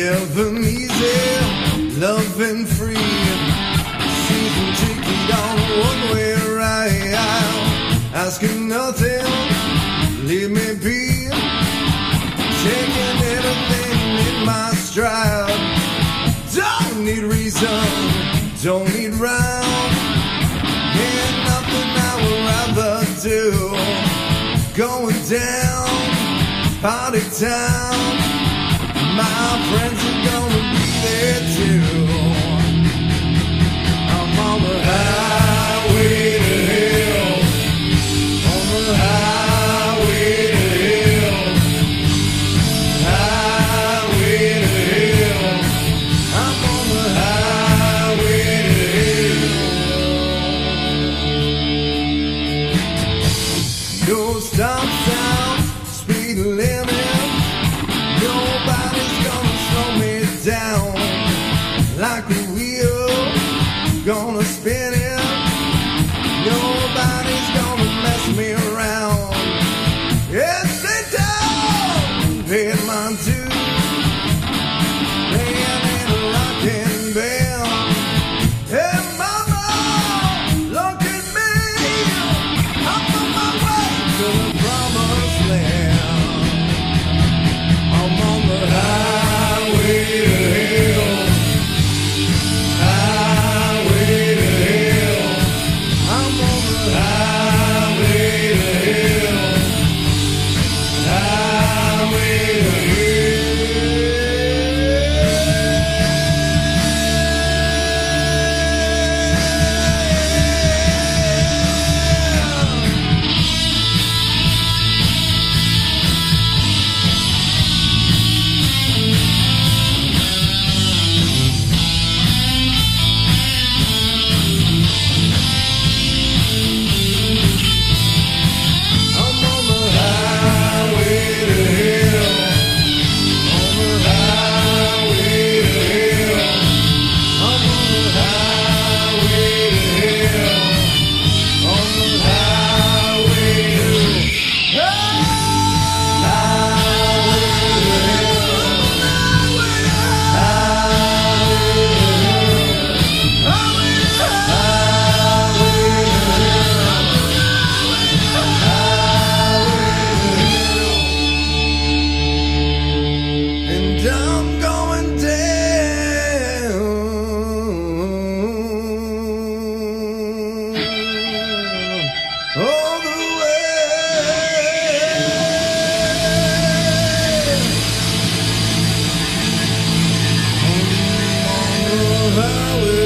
living easy, loving free. Season ticket on a one-way ride, asking nothing, leave me be. Taking everything in my stride. Don't need reason, don't need rhyme. Ain't nothing I would rather do. Going down, party time. My friends are gonna be there too. I'm on the highway to hell. On the highway to hell. Highway to hell. I'm on the highway to hell. No stop signs, speed limit. Nobody's gonna slow me down. Like a wheel, gonna spin it. Nobody's gonna mess me around. Yes, they don't pay my dues. Playing in a rocking band. Hey mama, look at me. I'm on my way to the promised land. I'm on the highway to hell. Highway to hell. I'm on the highway to hell. Highway to hell. I'm on the highway to hell. On the highway to hell. I'm on the highway to hell. On the highway to hell. And I'm going down all the way. I'm on the highway.